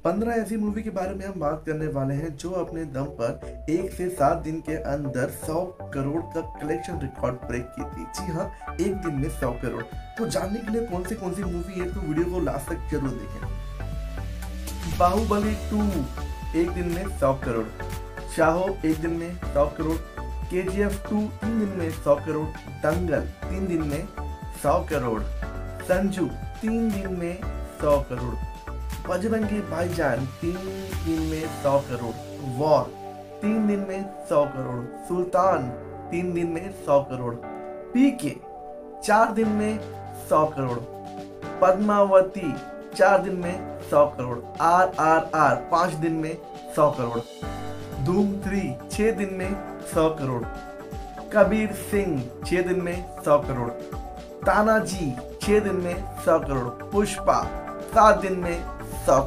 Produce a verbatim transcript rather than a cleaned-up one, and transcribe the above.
पंद्रह ऐसी मूवी के बारे में हम बात करने वाले हैं जो अपने दम पर एक से सात दिन के अंदर सौ करोड़ का कलेक्शन रिकॉर्ड ब्रेक की थी। जी हाँ, एक दिन में सौ करोड़। तो जानने के लिए कौन सी कौन सी मूवी है तो वीडियो को लास्ट तक जरूर देखें। बाहुबली टू एक दिन में सौ करोड़, शाहो एक दिन में सौ करोड़, के जी एफ टू तीन दिन में सौ करोड़, दंगल तीन दिन में सौ करोड़, संजू तीन दिन में सौ करोड़, बजरंगी भाईजान तीन दिन में सौ करोड़, वॉर तीन दिन में सौ करोड़, सुल्तान तीन दिन में सौ करोड़, पीके चार दिन में सौ करोड़, पद्मावती चार दिन में सौ करोड़, आर आर आर पांच दिन में सौ करोड़, धूम थ्री छह दिन में सौ करोड़, कबीर सिंह छह दिन में सौ करोड़, तानाजी छह दिन में सौ करोड़, पुष्पा सात दिन में